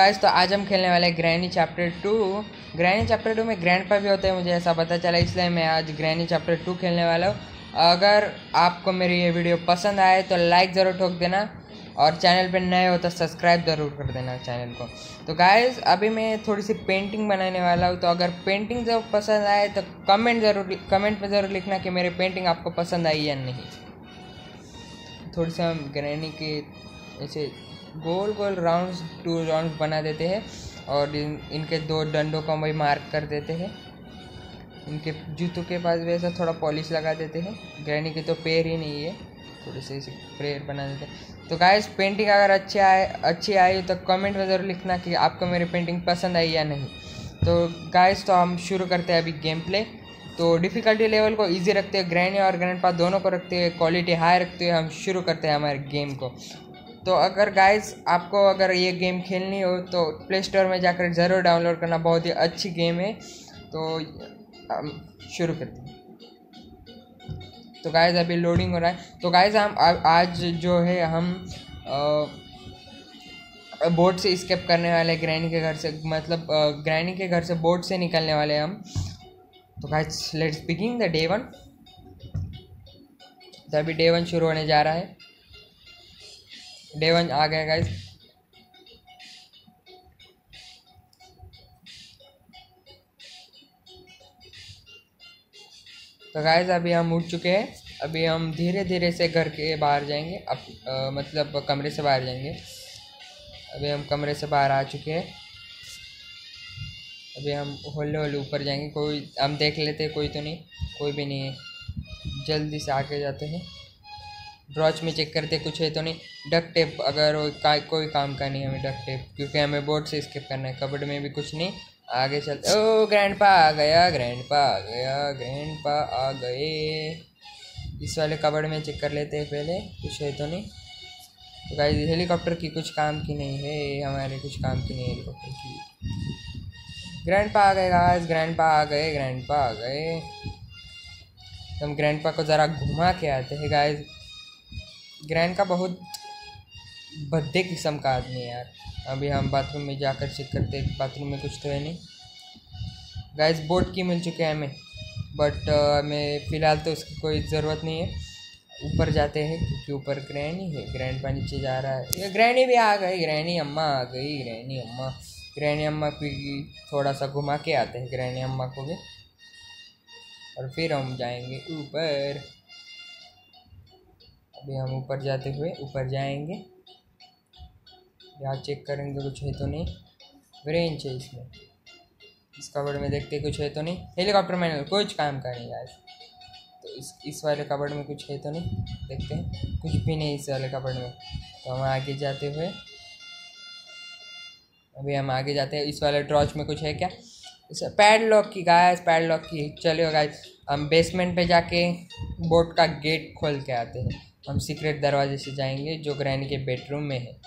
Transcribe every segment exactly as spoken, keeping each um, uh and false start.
Guys, तो आज हम खेलने वाले हैं granny chapter two. Granny chapter two में ग्रैंडपा भी होते हैं, मुझे ऐसा पता चला, इसलिए मैं आज ग्रैनी चैप्टर टू खेलने वाला हूँ। अगर आपको मेरी ये वीडियो पसंद आए तो लाइक ज़रूर ठोक देना, और चैनल पे नए हो तो सब्सक्राइब ज़रूर कर देना चैनल को। तो गाइस, अभी मैं थोड़ी सी पेंटिंग बनाने वाला हूँ, तो अगर पेंटिंग जब पसंद आए तो कमेंट ज़रूर कमेंट में ज़रूर लिखना कि मेरी पेंटिंग आपको पसंद आई या नहीं। थोड़ी सी हम ग्रैनी के ऐसे गोल गोल राउंड्स टू राउंड्स बना देते हैं, और इन, इनके दो डंडों को वही मार्क कर देते हैं। इनके जूतों के पास भी ऐसा थोड़ा पॉलिश लगा देते हैं। ग्रैनी के तो पैर ही नहीं है, थोड़े से ऐसे पैर बना देते हैं। तो गाइस, पेंटिंग अगर अच्छी आए अच्छी आई तो कमेंट में ज़रूर लिखना कि आपको मेरी पेंटिंग पसंद आई या नहीं। तो गाइस, तो हम शुरू करते हैं अभी गेम प्ले। तो डिफ़िकल्टी लेवल को इजी रखते हैं, ग्रैनी और ग्रैंडपा दोनों को रखते हैं, क्वालिटी हाई रखते हैं। हम शुरू करते हैं हमारे गेम को। तो अगर गाइस आपको अगर ये गेम खेलनी हो तो प्ले स्टोर में जाकर ज़रूर डाउनलोड करना, बहुत ही अच्छी गेम है। तो हम शुरू करते हैं। तो गाइस अभी लोडिंग हो रहा है। तो गाइस हम आज जो है हम बोट से स्केप करने वाले, ग्रैनी के घर से, मतलब ग्रैनी के घर से बोट से निकलने वाले हम। तो guys let's begin the day one. तो अभी डे वन शुरू होने जा रहा है। डे वन आ गया गाइस। तो गाइस अभी हम उठ चुके हैं। अभी हम धीरे धीरे से घर के बाहर जाएंगे, अब आ, मतलब कमरे से बाहर जाएंगे। अभी हम कमरे से बाहर आ चुके हैं। अभी हम होले होले ऊपर जाएंगे। कोई हम देख लेते हैं, कोई तो नहीं, कोई भी नहीं है। जल्दी से आगे जाते हैं। ड्रॉच में चेक करते कुछ है तो नहीं। डक टेप, अगर का, कोई काम का नहीं हमें डक टेप, क्योंकि हमें बोर्ड से स्किप करना है। कबर्ड में भी कुछ नहीं। आगे चलते। ओ ग्रैंडपा आ गया, ग्रैंडपा आ गया, ग्रैंडपा आ गए। इस वाले कबर्ड में चेक कर लेते हैं पहले, कुछ है तो नहीं। तो गाइस हेलीकॉप्टर की कुछ काम की नहीं है, हमारे कुछ काम की नहीं है हेलीकॉप्टर की। ग्रैंडपा आ गए गाइस, ग्रैंडपा आ गए, ग्रैंडपा आ गए। हम ग्रैंडपा को ज़रा घुमा के आते हैं गाइस। ग्रैंड का बहुत भद्दे किस्म का आदमी है यार। अभी हम बाथरूम में जाकर चेक करते हैं, बाथरूम में कुछ तो है नहीं। गाइस बोट की मिल चुके हैं हमें, बट हमें फ़िलहाल तो उसकी कोई ज़रूरत नहीं है। ऊपर जाते हैं क्योंकि ऊपर ग्रैनी है। ग्रैंडपा नीचे जा रहा है। ये ग्रैनी भी आ गई, ग्रैनी अम्मा आ गई, ग्रैनी अम्मा। ग्रैनी अम्मा को थोड़ा सा घुमा के आते हैं, ग्रैनी अम्मा को भी, और फिर हम जाएंगे ऊपर। अभी हम ऊपर जाते हुए ऊपर जाएंगे। यहाँ चेक करेंगे कुछ है तो नहीं। ब्रेंच है इसमें, इस कबर्ड में देखते कुछ है तो नहीं। हेलीकॉप्टर मैनुअल कुछ काम का नहीं गाइस। तो इस इस वाले कबर्ड में कुछ है तो नहीं, देखते हैं। कुछ भी नहीं इस वाले कबर्ड में। तो हम आगे जाते हुए, अभी हम आगे जाते हैं। इस वाले ड्रॉच में कुछ है क्या? इस पैडलॉक की गाइस, पैडलॉक की। चलिए गाइस, हम बेसमेंट पे जाके बोट का गेट खोल के आते हैं। हम सीक्रेट दरवाजे से जाएंगे जो ग्रैनी के बेडरूम में है।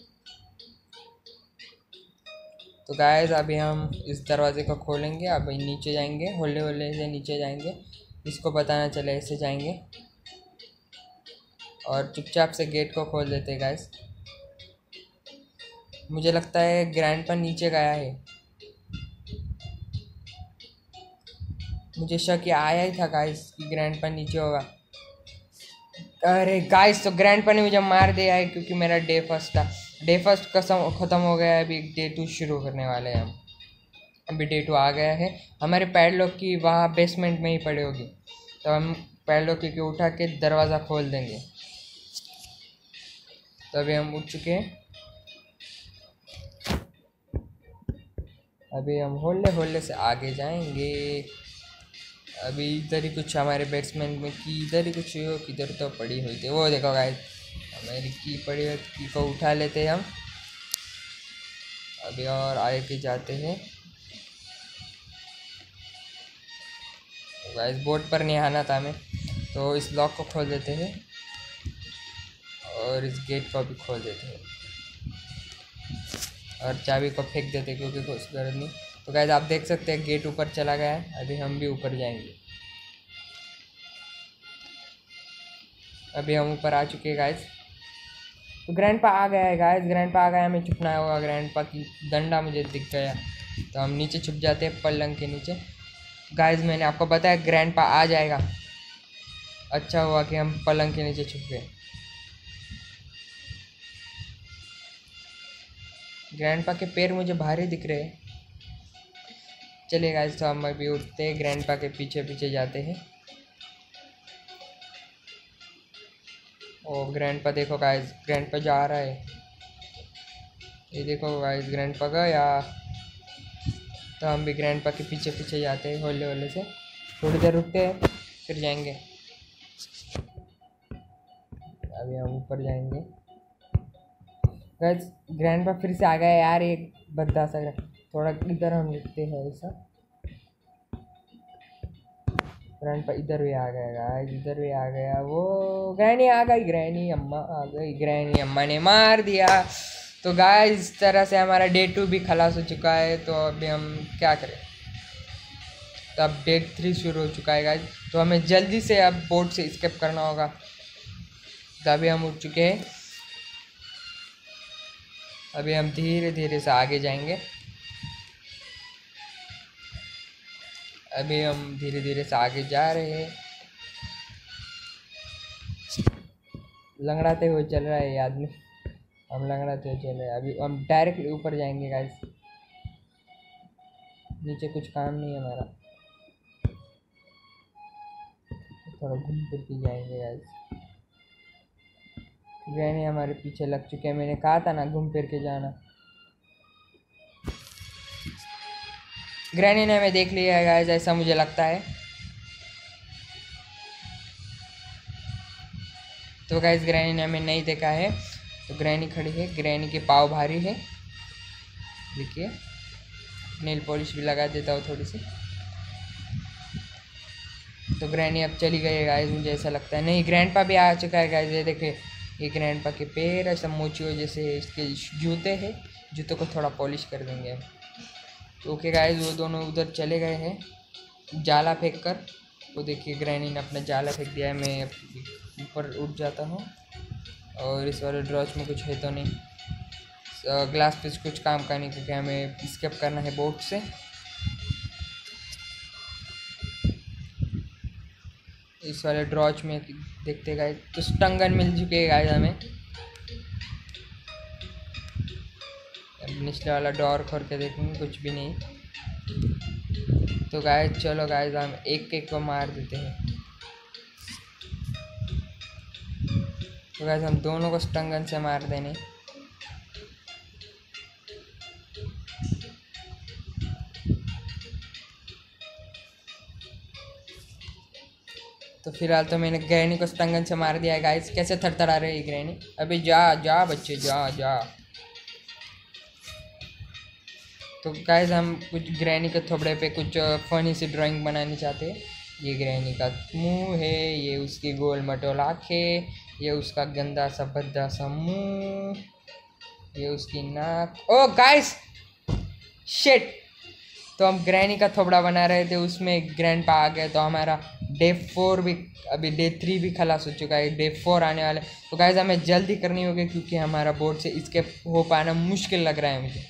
तो गाइस अभी हम इस दरवाजे को खोलेंगे। अभी नीचे जाएंगे, होले होले से नीचे जाएंगे। इसको बताना चले ऐसे जाएंगे, और चुपचाप से गेट को खोल देते हैं गाइस। मुझे लगता है ग्रैंडपा नीचे गया है। मुझे शक आया ही था गाइस कि ग्रैंडपा नीचे होगा। अरे गाइस, तो ग्रैंडपा ने मुझे मार दिया है क्योंकि मेरा डे फर्स्ट था। डे फर्स्ट कसम ख़त्म हो गया है। अभी डे टू शुरू करने वाले हैं हम। अभी डे टू आ गया है। हमारे पैडलॉक की वहाँ बेसमेंट में ही पड़ी होगी, तो हम पैडलॉक की उठा के दरवाज़ा खोल देंगे। तो अभी हम उठ चुके हैं। अभी हम होले होले से आगे जाएंगे। अभी इधर ही कुछ हमारे बैट्समैन में की, इधर ही कुछ हो, किधर तो पड़ी हुई थी, वो देखो गाइस हमारी की पड़ी हुई की को उठा लेते हैं हम। अभी और आगे जाते हैं। गाइस बोट पर नहीं आना था हमें, तो इस लॉक को खोल देते हैं और इस गेट को भी खोल देते हैं, और चाबी को फेंक देते हैं क्योंकि कुछ ज़रूरत नहीं। तो गाइस आप देख सकते हैं गेट ऊपर चला गया है। अभी हम भी ऊपर जाएंगे। अभी हम ऊपर आ चुके हैं गाइस। तो ग्रैंडपा आ गया है गाइस, ग्रैंडपा आ गया, हमें छुपना होगा। ग्रैंडपा की डंडा मुझे दिख गया, तो हम नीचे छुप जाते हैं पलंग के नीचे। गाइस मैंने आपको बताया ग्रैंडपा आ जाएगा, अच्छा हुआ कि हम पलंग के नीचे छुप गए। ग्रैंडपा के पैर मुझे भारी दिख रहे हैं। चलिए गाइस, तो हम अभी उठते हैं, ग्रैंडपा के पीछे पीछे जाते हैं। ओ ग्रैंडपा देखो गाइस, ग्रैंडपा जा रहा है, ये देखो गाइस ग्रैंडपा गया। तो हम भी ग्रैंडपा के पीछे पीछे जाते हैं होले होले से। थोड़ी देर रुकते हैं फिर जाएंगे। अभी हम ऊपर जाएंगे गाइस। ग्रैंडपा फिर से आ गया यार, एक भद्दा सा। थोड़ा इधर हम लिखते हैं ऐसा। ग्रैंडपा इधर भी आ गया गाइस, इधर भी आ गया। वो ग्रैनी आ गई, ग्रैनी अम्मा आ गई, ग्रैनी अम्मा ने मार दिया। तो गाइस इस तरह से हमारा डे टू भी खलास हो चुका है। तो अभी हम क्या करें, तो अब डे थ्री शुरू हो चुका है गाइस। तो हमें जल्दी से अब बोट से स्केप करना होगा। तो अभी हम उठ चुके हैं, अभी हम धीरे धीरे से आगे जाएंगे। अभी हम धीरे धीरे से आगे जा रहे हैं, लंगड़ाते हुए चल रहा है ये आदमी, हम लंगड़ाते हुए चल रहे हैं। अभी हम डायरेक्टली ऊपर जाएंगे गाइस, नीचे कुछ काम नहीं है हमारा, थोड़ा घूम फिर के जाएंगे गाइस। ग्रैनी हमारे पीछे लग चुके हैं, मैंने कहा था ना घूम फिर के जाना। ग्रैनी ने हमें देख लिया है गाइस, ऐसा मुझे लगता है। तो गाइस ग्रैनी ने हमें नहीं देखा है। तो ग्रैनी खड़ी है, ग्रैनी के पाँव भारी है, देखिए। नेल पॉलिश भी लगा देता हूँ थोड़ी सी। तो ग्रैनी अब चली गई है गाइस, मुझे ऐसा लगता है। नहीं, ग्रैंडपा भी आ चुका है गाइस, ये देखिए, ये ग्रैंडपा के पैर ऐसा मोची जैसे इसके जूते हैं, जूतों को थोड़ा पॉलिश कर देंगे हम। तो ओके गाइस, वो दोनों उधर चले गए हैं जाला फेंक कर। वो देखिए ग्रैनी ने अपना जाला फेंक दिया है। मैं ऊपर उठ जाता हूँ, और इस वाले ड्रॉच में कुछ है तो नहीं। ग्लास पे कुछ काम का नहीं, क्योंकि हमें स्केप करना है बोट से। इस वाले ड्रॉच में देखते गाइस, तो स्टंगन मिल चुके हैं गाइस हमें। निचले वाला डोर खोल के देखेंगे, कुछ भी नहीं। तो गाइस चलो गाइस, हम एक एक को मार देते हैं। तो गाइस हम दोनों को स्टंगन से मार देने। तो फिलहाल तो मैंने ग्रैनी को स्टंगन से मार दिया है गाइस। कैसे थरथरा रही है ग्रैनी। अभी जा जा बच्चे, जा जा। तो गाइस हम कुछ ग्रैनी के थोबड़े पे कुछ फनी सी ड्राइंग बनानी चाहते हैं। ये ग्रैनी का मुंह है, ये उसकी गोल मटोल आँखें, ये उसका गंदा सा भद्दा सा मुंह, ये उसकी नाक। ओ गाइस शिट, तो हम ग्रैनी का थोबड़ा बना रहे थे, उसमें ग्रैंडपा आ गए। तो हमारा डे फोर भी, अभी डे थ्री भी खलास हो चुका है, डे फोर आने वाला है। तो गाइस हमें जल्दी करनी होगी, क्योंकि हमारा बोर्ड से स्केप हो पाना मुश्किल लग रहा है मुझे।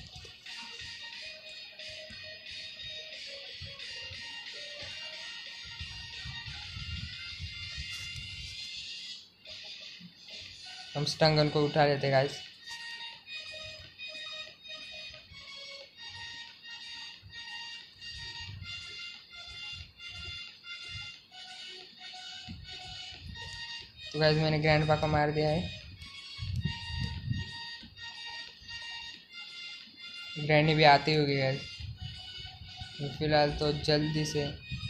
हम स्टंगन को उठा लेते गाइस। तो गाइस मैंने ग्रैंडपा को मार दिया है। ग्रैनी भी आती होगी गाइस। तो फिलहाल तो जल्दी से,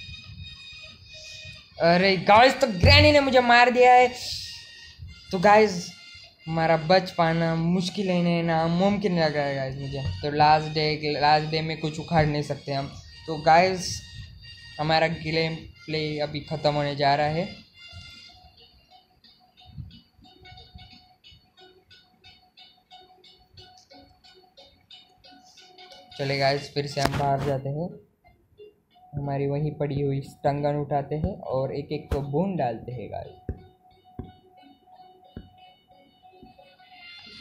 अरे गाइस तो ग्रैनी ने मुझे मार दिया है। तो गाइस हमारा बच पाना मुश्किल है, नहीं ना मुमकिन लग रहा है गाइस मुझे। तो लास्ट डे, लास्ट डे में कुछ उखाड़ नहीं सकते हम। तो गाइस हमारा गेम प्ले अभी ख़त्म होने जा रहा है। चले गाइस, फिर से हम बाहर जाते हैं, हमारी वहीं पड़ी हुई स्टंगन उठाते हैं और एक एक को बूंद डालते हैं गाइस।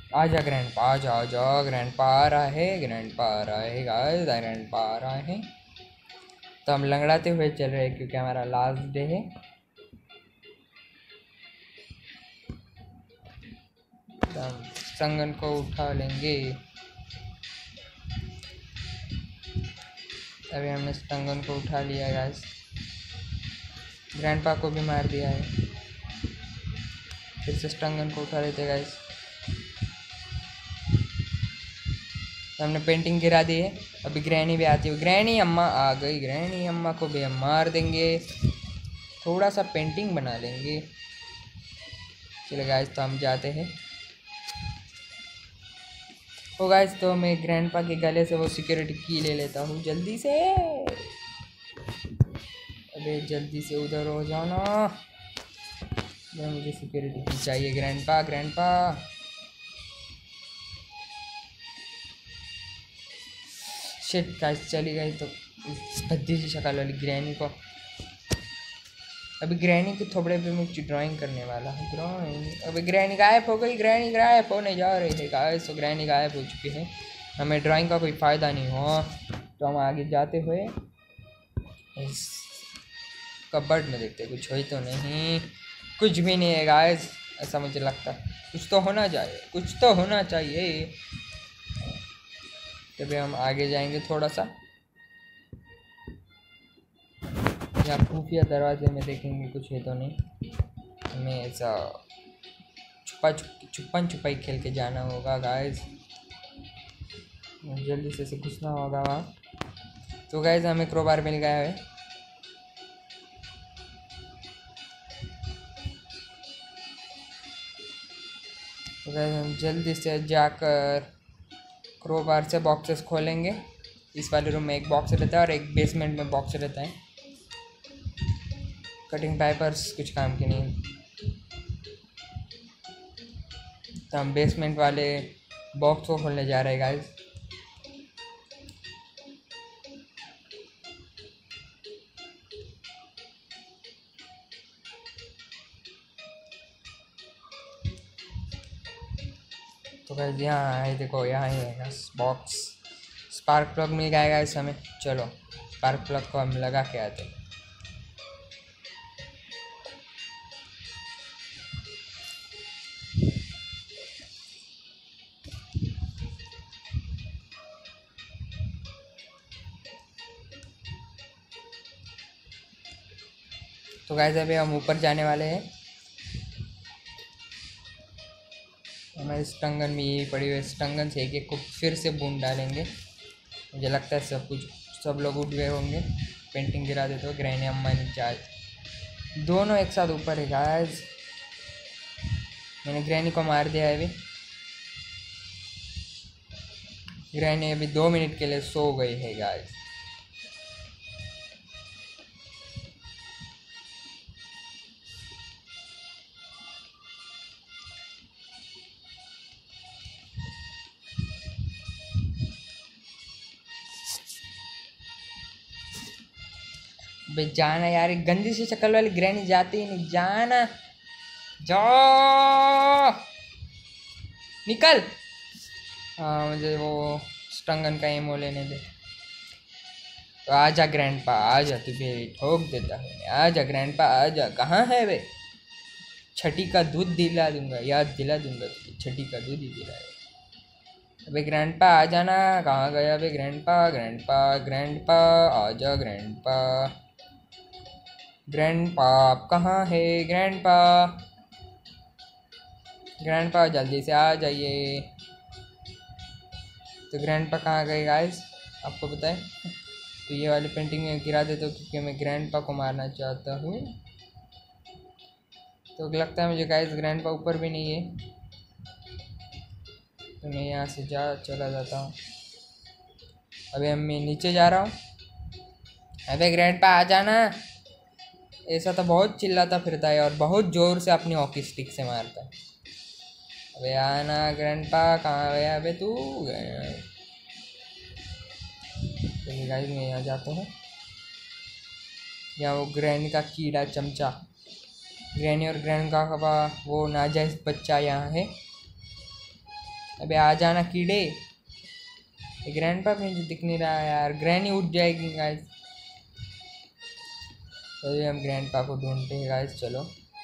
आजा ग्रैंड पा, आजा आजा, ग्रैंड पा आ रहा है, ग्रैंड पा आ रहा है गाइस, ग्रैंड पा आ रहा है। तो हम लंगड़ाते हुए चल रहे हैं क्योंकि हमारा लास्ट डे है। तो हम संगन को उठा लेंगे। अभी हमने स्टंगन को उठा लिया गाइस, ग्रैंडपा को भी मार दिया है। फिर से स्टंगन को उठा लेते गाइस। तो हमने पेंटिंग गिरा दी है। अभी ग्रैनी भी आती है, ग्रैनी अम्मा आ गई, ग्रैनी अम्मा को भी हम मार देंगे, थोड़ा सा पेंटिंग बना लेंगे। चलो गाइस तो हम जाते हैं। ओ गाइस तो मैं ग्रैंडपा के गले से वो सिक्योरिटी की ले लेता हूँ जल्दी से। अबे जल्दी से उधर हो जाओ ना, मुझे सिक्योरिटी की चाहिए। ग्रैंडपा ग्रैंडपा शिट गाइस चली गई तो इस भद्दी सी शक्ल वाली ग्रैनी को। अभी ग्रैनी के थोबड़े पे मैं ड्राइंग करने वाला हूँ, ड्राइंग। अभी ग्रैनी गायब हो गई, ग्रैनी गायब होने जा रही है गाइस। तो ग्रैनी गायब हो चुकी है, हमें ड्राइंग का कोई फ़ायदा नहीं हो। तो हम आगे जाते हुए इस कबर्ड में देखते हैं, कुछ हो तो नहीं, कुछ भी नहीं है गाइस। ऐसा मुझे लगता है कुछ तो होना चाहिए, कुछ तो होना चाहिए। तभी हम आगे जाएंगे थोड़ा सा, यहाँ खुफिया दरवाजे में देखेंगे कुछ है तो नहीं। हमें ऐसा छुपा छुप छुपन छुपाई खेल के जाना होगा गाइस, जल्दी से से घुसना होगा वहाँ। तो गाइस हमें क्रोबार मिल गया है। तो गाइस हम जल्दी से जाकर क्रोबार से बॉक्सेस खोलेंगे। इस वाले रूम में एक बॉक्स रहता है और एक बेसमेंट में बॉक्स रहता है। कटिंग पेपर्स कुछ काम के नहीं, तो हम बेसमेंट वाले बॉक्स को खोलने जा रहे हैं गाइस। तो गाइस यहाँ है, देखो यहाँ ही है बॉक्स। स्पार्क प्लग मिल गया गाइस हमें। चलो स्पार्क प्लग को हम लगा के आते हैं। तो गाइस अभी हम ऊपर जाने वाले हैं। हमारे स्टंगन में यही पड़ी हुई, स्टंगन से एक एक को फिर से बूंद डालेंगे। मुझे लगता है सब कुछ सब लोग उठ गए होंगे। पेंटिंग गिरा देते हो, ग्रैनी अम्मा नीचे आ, दोनों एक साथ ऊपर है गाइस। मैंने ग्रैनी को मार दिया है। अभी ग्रैनी अभी दो मिनट के लिए सो गई है गाइस। बे जाना यार, एक गंदी सी शक्ल वाली ग्रैनी जाती ही नहीं, जाना जाओ निकल। हाँ मुझे वो स्टंगन का एमो लेने दे। तो आजा ग्रैंडपा आजा, तुझे ठोक देता है। आजा ग्रैंडपा आजा, कहाँ है वे? छठी का दूध दिला दूंगा, याद दिला दूंगा तुझे, छठी का दूध ही दिलाए। अबे ग्रैंडपा आ जाना, कहाँ गया अबे ग्रैंडपा? ग्रैंडपा ग्रैंडपा आजा, ग्रैंडपा ग्रैंडपा आप कहाँ है? ग्रैंडपा ग्रैंडपा जल्दी से आ जाइए। तो ग्रैंडपा कहाँ गए गाइस, आपको बताएं? तो ये वाली पेंटिंग में गिरा देता हूँ क्योंकि मैं ग्रैंडपा को मारना चाहता हूँ। तो लगता है मुझे गाइस ग्रैंडपा ऊपर भी नहीं है, तो मैं यहाँ से जा चला जाता हूँ। अभी हम मैं नीचे जा रहा हूँ। अबे ग्रैंडपा आ जाना। ऐसा तो बहुत चिल्लाता फिरता है और बहुत ज़ोर से अपनी हॉकी स्टिक से मारता है। अबे आना ग्रैंडपा, कहाँ गया अबे तू? तो गाइस मैं यहाँ जाता हूँ। यहाँ वो ग्रैनी का कीड़ा चमचा, ग्रैनी और ग्रैंड का वो नाजायज बच्चा यहाँ है। अबे आ जाना कीड़े। ग्रैंडपा मुझे दिख नहीं रहा है यार, ग्रैनी उठ जाएगी गाइस। तो ये हम ग्रैंडपा को ढूंढते हैं गाइस, चलो,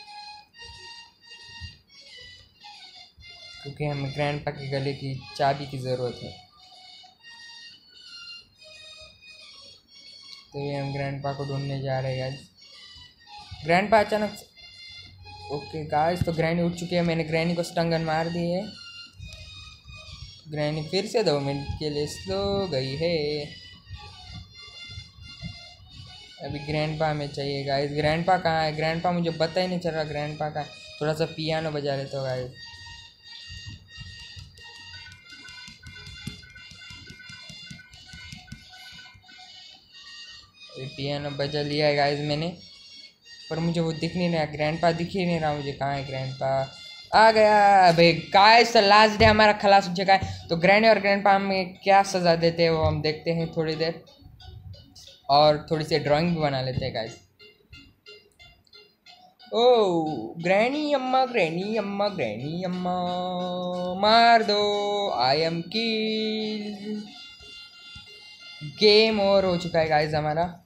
क्योंकि हमें ग्रैंडपा के गले की चाबी की ज़रूरत है। तो ये हम ग्रैंडपा को ढूंढने जा रहे हैं गाइस। ग्रैंडपा अचानक, ओके गाइस, तो ग्रैनी उठ चुकी है। मैंने ग्रैनी को स्टंगन मार दी है। ग्रैनी फिर से दो मिनट के लिए स्लो गई है। अभी ग्रैंडपा हमें चाहिए गाइस। ग्रैंडपा कहाँ है? ग्रैंडपा मुझे पता ही नहीं चल रहा ग्रैंडपा कहाँ है। थोड़ा सा पियानो बजा लेते हो गाइस। अभी पियानो बजा लिया है गाइस मैंने, पर मुझे वो दिख नहीं रहा। ग्रैंडपा दिख ही नहीं रहा मुझे, कहाँ है ग्रैंडपा? आ गया भाई गाइस, लास्ट डे हमारा खलास हो चुका है। तो ग्रैनी और ग्रैंडपा हमें क्या सज़ा देते हैं वो हम देखते हैं थोड़ी देर, और थोड़ी सी ड्राइंग भी बना लेते हैं गाइस। ओ ग्रैनी अम्मा, ग्रैनी अम्मा, ग्रैनी अम्मा, मार दो, I am kill. Game over हो चुका है गाइस हमारा।